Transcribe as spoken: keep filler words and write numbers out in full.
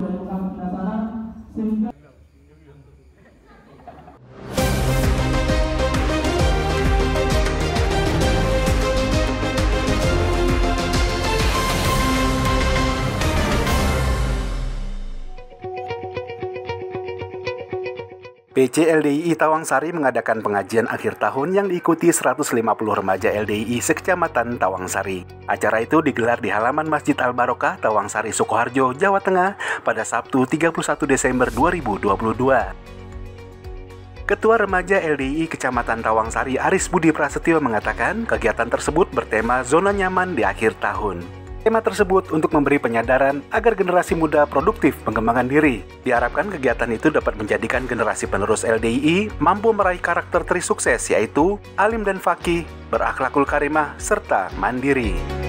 P C L D I I Tawangsari mengadakan pengajian akhir tahun yang diikuti seratus lima puluh remaja L D I I sekecamatan Tawangsari. Acara itu digelar di halaman Masjid Al-Barokah, Tawangsari, Sukoharjo, Jawa Tengah pada Sabtu tiga puluh satu Desember dua ribu dua puluh dua. Ketua Remaja L D I I Kecamatan Tawangsari Aris Budi Prasetyo mengatakan kegiatan tersebut bertema zona nyaman di akhir tahun. Tema tersebut untuk memberi penyadaran agar generasi muda produktif pengembangan diri. Diharapkan kegiatan itu dapat menjadikan generasi penerus L D I I mampu meraih karakter tersukses, yaitu alim dan faqih, berakhlakul karimah, serta mandiri.